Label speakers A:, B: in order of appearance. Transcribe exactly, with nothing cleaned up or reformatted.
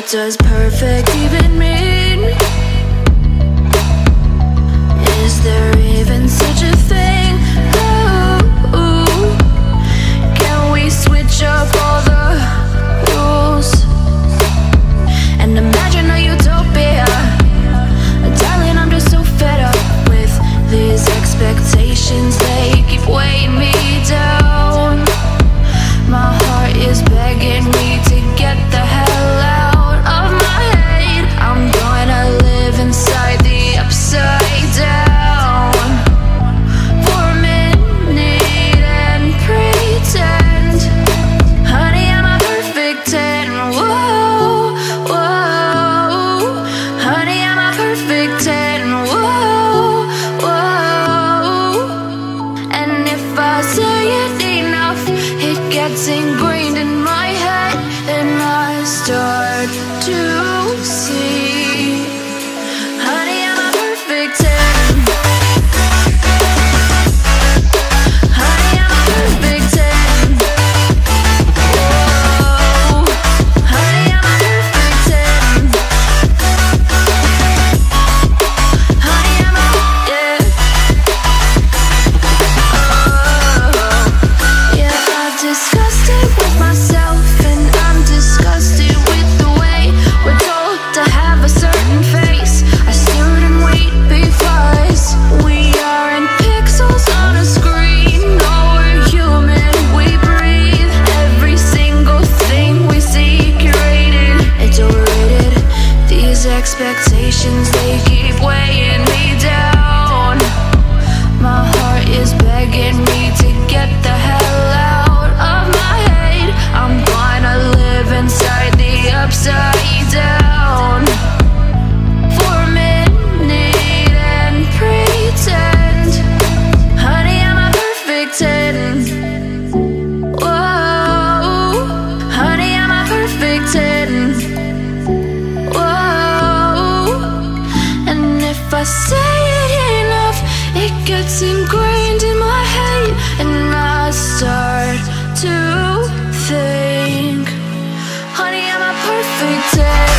A: What does perfect even mean? Is there even such a thing? Ooh, can we switch up all the rules and imagine a utopia? Darling, I'm just so fed up with these expectations. They keep weighing me down. My heart is begging me to get the hell out of my head. I'm gonna live inside the upside down for a minute and pretend, honey, I'm a perfect ten. Whoa, whoa, honey, I'm a perfect ten. Whoa, whoa, and if I say it enough, it gets ingrained in my head, and I start to see, honey, I'm a perfect ten. Honey, I'm a perfect ten. Whoa, honey, I'm a perfect ten. Honey, I'm a, yeah. Oh, yeah, I've discussed it with myself, and I'm disgusted with the way we're told to have a certain face, a certain weight, because we aren't pixels on a screen. No, we're human, we breathe. Every single thing we see curated, it's overrated. These expectations, they keep weighing me down. My heart is begging me to get the hell out of my head. I'm gonna live inside the upside down for a minute and pretend, honey, I'm a perfect ten. Whoa, honey, I'm a perfect ten. Whoa, and if I say it enough, it gets ingrained in my head, and I start to think, honey, I'm a perfect ten.